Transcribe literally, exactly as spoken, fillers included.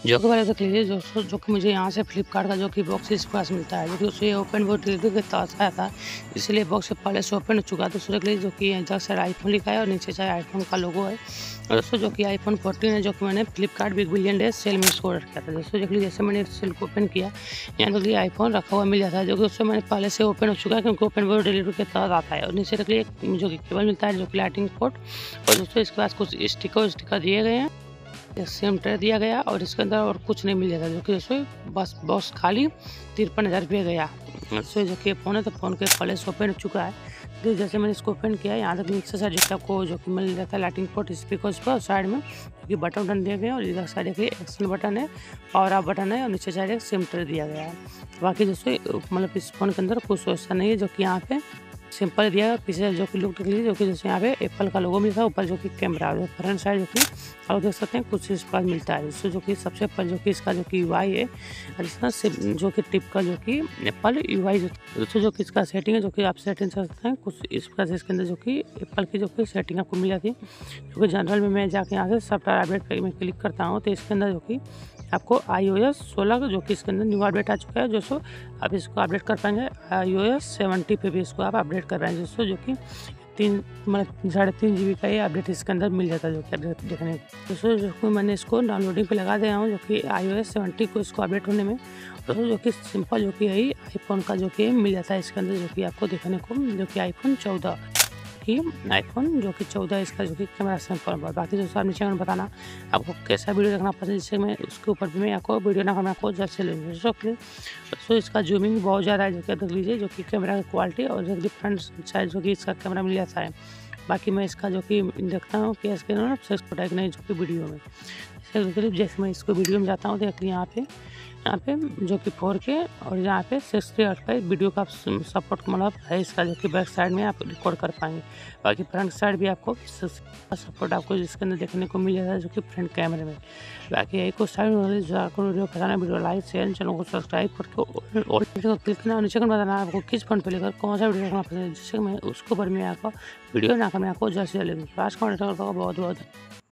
जो कि वाले देख लीजिए, जो जो कि मुझे यहाँ से फ्लिपकार्ट का जो कि बॉक्स इस पास मिलता है, जो कि उसे ओपन वो डिलीवरी के पास आया था, इसलिए बॉक्स पहले से ओपन हो चुका है। दोस्तों देख लीजिए, जो कि इधर साइड आईफोन लिखा है और नीचे साइड आईफोन का लोगो है। और दोस्तों जो कि आईफोन फोर्टीन है, जो कि मैंने Flipkart big billion day sale में इसको ऑर्डर किया था। दोस्तों देख लीजिए, जैसे मैंने सेल को ओपन किया, यहाँ देख लीजिए आईफोन रखा हुआ मिल जाता है, जो कि उससे मैंने पहले से ओपन हो चुका है, क्योंकि ओपन वो डिलीवरी के तहत आता है। और नीचे देख लीजिए जो कि केबल मिलता है, जो कि लाइटिंग पोर्ट। और दोस्तों इसके पास कुछ स्टिकर स्टिकर दिए गए हैं, एक सिम ट्रे दिया गया और इसके अंदर और कुछ नहीं मिल जाता, जो कि दोस्तों बस बॉक्स खाली तिरपन हज़ार रुपये गया। दोस्तों जो कि फ़ोन है, तो फ़ोन के पहले से ओपन हो चुका है। तो जैसे मैंने इसको ओपन किया, यहाँ तक नीचे साइड जो आपको जो कि मिल जाता है लाइटिंग पोर्ट, स्पीकर पर साइड में जो बटन बटन दिए गए हैं। और इधर साइड देखिए एक्शन बटन है, पावर ऑफ बटन है, और नीचे साइड एक सिम ट्रे दिया गया है। बाकी दोस्तों मतलब इस फ़ोन के अंदर कुछ ऐसा नहीं है, जो कि यहाँ पे सिंपल दिया है। पीछे जो कि लुक देख लीजिए, जो कि जैसे यहाँ पे एप्पल का लोगो मिलता है, ऊपर जो कि कैमरा है, फ्रंट साइड जो कि आप देख सकते हैं कुछ इस पर मिलता है। इससे जो कि सबसे पहले जो कि इसका जो कि यूआई है, जिसका जो कि टिप का जो कि एप्पल यूआई दोस्तों जो कि इसका सेटिंग है, जो कि आप सेटिंग कर सकते हैं कुछ इस प्रकार से। इसके अंदर जो कि एप्पल की जो कि सेटिंग आपको मिल जाती है, जो कि जनरल में मैं जाके यहाँ से सॉफ्टवेयर अपडेट पे मैं क्लिक करता हूँ, तो इसके अंदर जो कि आपको आई ओ एस सोलह जो कि इसके अंदर न्यू अपडेट आ चुका है, जो सो आप इसको अपडेट कर पाएंगे। आई ओ एस सेवेंटी पे भी इसको आप अपडेट कर पाएंगे दोस्तों, जो कि तीन मतलब साढ़े तीन जी बी का ये अपडेट इसके अंदर मिल जाता है, जो कि अपडेट देखने दोस्तों। जो कि मैंने इसको डाउनलोडिंग पे लगा दिया हूँ, जो कि आई ओ एस सेवेंटी को इसको अपडेट होने में दोस्तों, जो कि सिंपल जो कि यही आईफोन का जो कि मिल जाता है इसके अंदर, जो कि आपको देखने को जो कि आईफोन चौदह कि आईफोन जो कि चौदह इसका जो कि कैमरा सैंपल पर। बाकी दोस्तों आप नीचे में बताना आपको कैसा वीडियो देखना पसंद है, जिससे मैं उसके ऊपर भी मैं आपको वीडियो ना मैं आपको जल्द से ले दोस्तों। दोस्तों इसका जूमिंग बहुत ज़्यादा है, जो कि देख लीजिए, जो कि कैमरा की क्वालिटी और जो फ्रंट साइड जो कि इसका कैमरा मिल जाता है। बाकी मैं इसका जो कि देखता हूँ कि इसके ना सेक्स प्रोटेक्ट नहीं, जो कि वीडियो में जैसे मैं इसको वीडियो में जाता हूँ, देख यहाँ पे यहाँ पे जो कि फोर के और यहाँ पे सिक्सटी हर्ट्ज का वीडियो का सपोर्ट मतलब है इसका, जो कि बैक साइड में आप रिकॉर्ड कर पाएंगे। बाकी फ्रंट साइड भी आपको सपोर्ट आपको इसके अंदर देखने को मिल जाता है, जो कि फ्रंट कैमरे में। बाकी यही कुछ साइड जो आपको वीडियो पसंद है, वीडियो लाइक शेयर, चैनल को सब्सक्राइब करके और क्लिक करना, नीचे कर बताना आपको किस फोन पर लेकर कौन सा वीडियो देखना पसंद है, जिससे मैं उसके ऊपर मैं आपको वीडियो ना कर मैं आपको जल्द से जल्द आज का बहुत बहुत